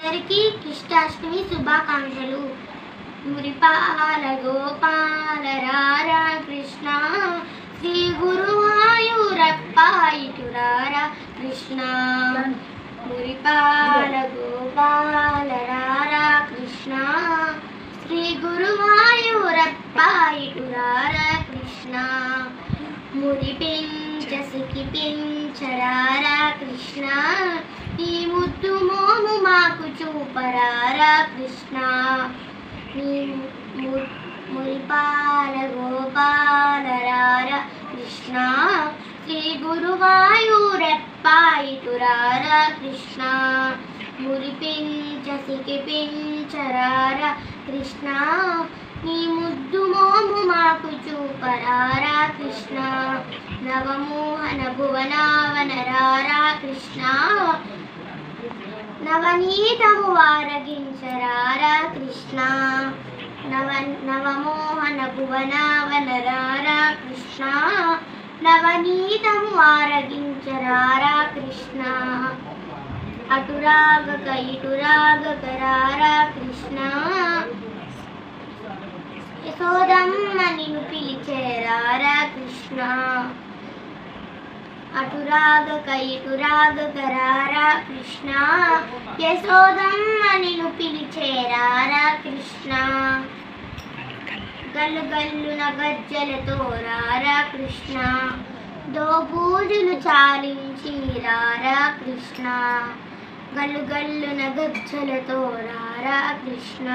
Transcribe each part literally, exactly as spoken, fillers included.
అందరికీ కృష్ణాష్టమి శుభాకాంక్షలు. మురిపాల గోపాల రారా కృష్ణ, శ్రీ గురువాయూరప్ప ఇటురారా కృష్ణ. మురిపాల గోపాల రారా కృష్ణ, శ్రీ గురువాయూరప్ప ఇటురారా కృష్ణ. మురిపించ సికిపించరారా కృష్ణ, నీ ముద్దు మోము మాకు చూపరారా కృష్ణ. నీ మురిపాల గోపాల రారా కృష్ణ, శ్రీ గురువాయూరప్ప ఇటురారా కృష్ణ. మురిపించ సికిపించరారా కృష్ణ, నీ ముద్దు మోము మాకు చూపరారా కృష్ణ. నవమోహన భువనావన రారా కృష్ణ, నవనీతము వారగించరారా కృష్ణ. నవ నవమోహన భువనావన రారా కృష్ణ, నవనీతము వారగించరారా కృష్ణ. అటురాగక ఇటురాగక రారా కృష్ణ, యశోదమ్మ నిన్ను పిలిచేరారా కృష్ణ. అటురాగక ఇటురాగక రారా కృష్ణ, యశోదమ్మ నిన్ను పిలిచేరారా కృష్ణ. గల్లు గల్లున గజ్జలతో రారా కృష్ణ, దోబూజులు చాలించి రారా కృష్ణ. గల్లు గల్లున గజ్జలతో రారా కృష్ణ,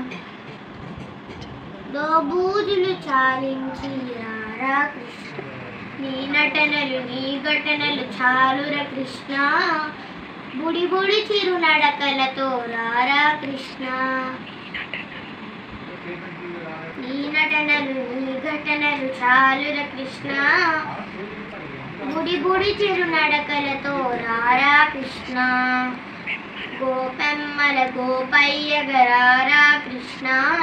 దోబూజులు చాలించి రారా కృష్ణ. నీ నటనలు నీ ఘటనలు చాలుర కృష్ణ, బుడి బుడి చిరు నడకలతో రారా కృష్ణ. నీ నటనలు నీ ఘటనలు చాలుర కృష్ణ, బుడి బుడి చిరు నడకలతో రారా కృష్ణ. గోపెమ్మల గోపయ్యగరారా కృష్ణ,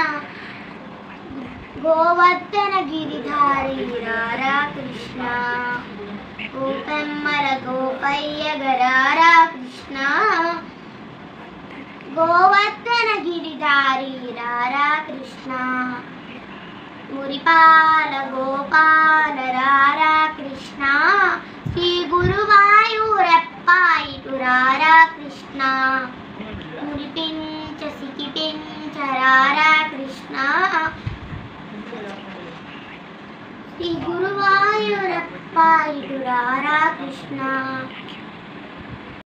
గోవర్ధన గిరిధారి రారా కృష్ణ. గోపెమ్మల గోపయ్యగరారా కృష్ణ, గోవర్ధన గిరిధారి రారా కృష్ణ. మురిపాల గోపాల రారా కృష్ణ, శ్రీ గురువాయూరప్ప ఇటురారా కృష్ణ. మురిపించ సికిపించ రారా కృష్ణ, శ్రీ గురువాయూరప్ప ఇటురారా కృష్ణ.